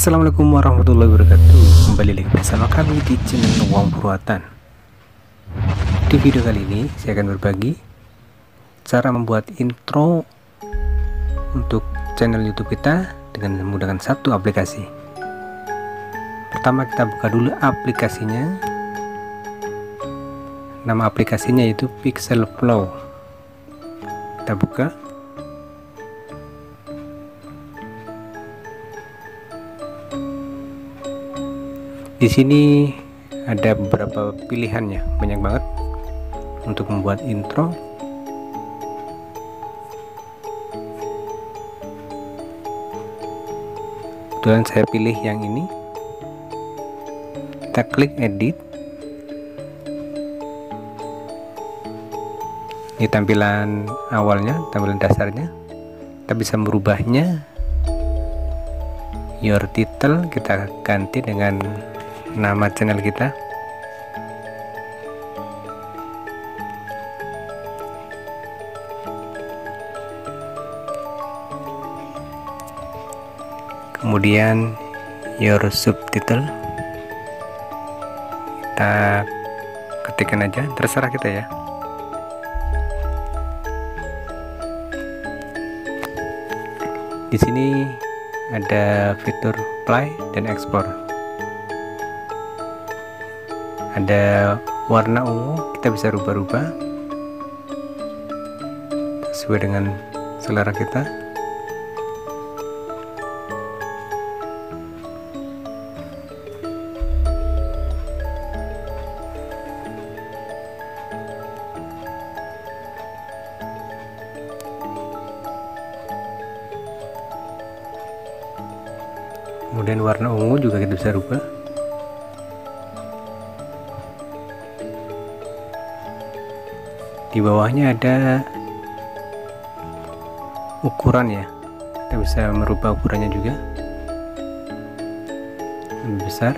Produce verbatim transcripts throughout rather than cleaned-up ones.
Assalamualaikum warahmatullahi wabarakatuh. Kembali lagi bersama kami di channel Wong Purwatan. Di video kali ini saya akan berbagi cara membuat intro untuk channel YouTube kita dengan menggunakan satu aplikasi. Pertama kita buka dulu aplikasinya. Nama aplikasinya yaitu Pixelflow. Kita buka. Di sini ada beberapa pilihannya, banyak banget untuk membuat intro. Kebetulan saya pilih yang ini. Kita klik edit. Ini tampilan awalnya, tampilan dasarnya. Kita bisa merubahnya. Your title kita ganti dengan nama channel kita. Kemudian your subtitle kita ketikkan aja, terserah kita ya. Di sini ada fitur play dan export. Ada warna ungu, kita bisa rubah-rubah sesuai dengan selera kita. Kemudian warna ungu juga kita bisa rubah. Di bawahnya ada ukuran ya, kita bisa merubah ukurannya juga lebih besar.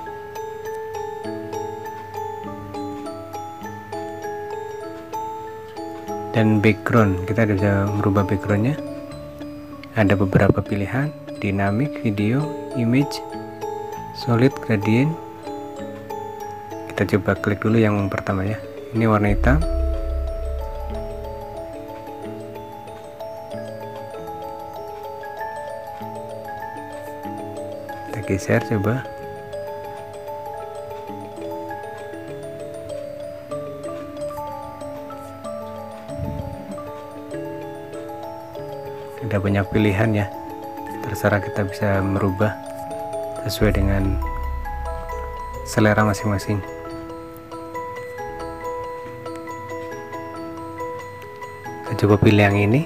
Dan background, kita bisa merubah backgroundnya. Ada beberapa pilihan: dynamic, video, image, solid, gradient. Kita coba klik dulu yang pertama ya. Ini warna hitam. Kita geser coba. Ada banyak pilihan ya, terserah kita bisa merubah sesuai dengan selera masing-masing. Kita coba pilih yang ini.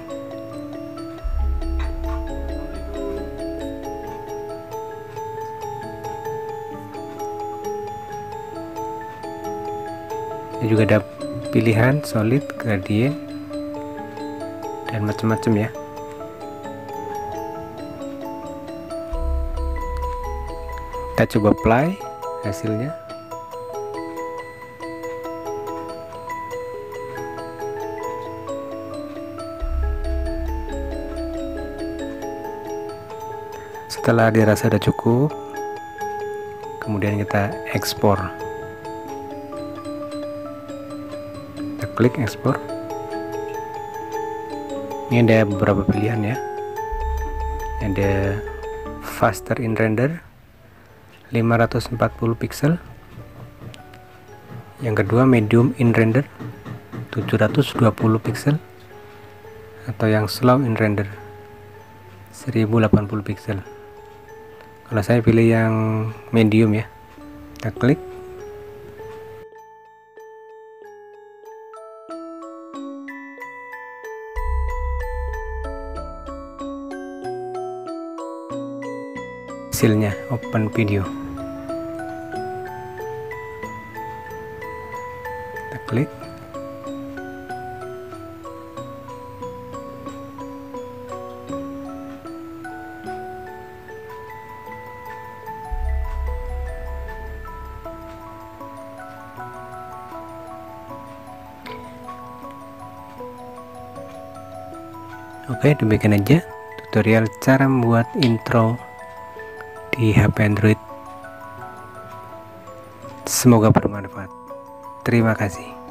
Ini juga ada pilihan solid, gradient, dan macam-macam ya. Kita coba play hasilnya. Setelah dirasa sudah cukup, kemudian kita ekspor. Kita klik ekspor. Ini ada beberapa pilihan ya. Ada faster in render lima ratus empat puluh pixel, yang kedua medium in render tujuh ratus dua puluh pixel, atau yang slow in render seribu delapan puluh pixel. Kalau saya pilih yang medium ya. Kita klik. Hasilnya open video. Kita klik. Oke, demikian aja tutorial cara membuat intro di H P Android. Semoga bermanfaat. Terima kasih.